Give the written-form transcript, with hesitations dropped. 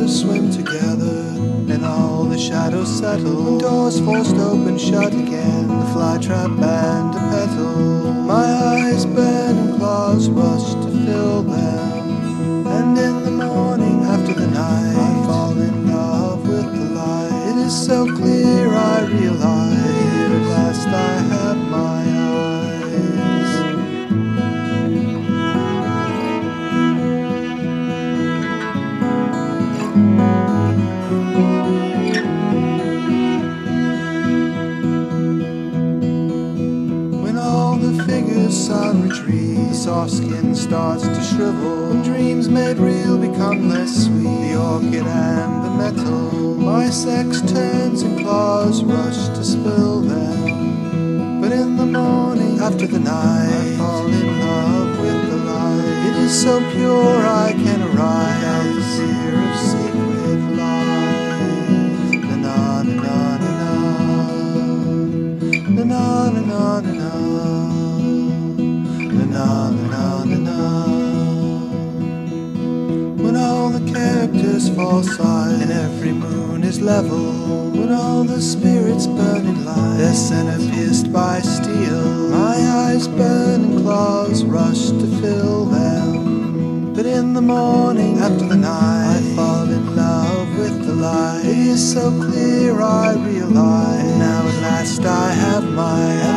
swim together, and all the shadows settle. Doors forced open, shut again, the flytrap and a petal. My eyes burn and claws rush to fill them, and in the morning after the night I fall in love with the light. It is so clear I realize that here at last I have my eyes. When all the figures on retreat, the soft skin starts to shrivel. When dreams made real become less sweet, the orchid and the metal. My sex turns and claws rush to spill them, but in the morning after the night I fall in love with the light. It is so pure I can arrive out the fear of secret lies. Na na na na na na na na na na na na na na. When all the characters fall silent and every moon is level, when all the spirits burn in light, their center pierced by steel, my eyes burn and claws rush to fill them, but in the morning after the night I fall in love with the light. It is so clear I realize, now at last I have my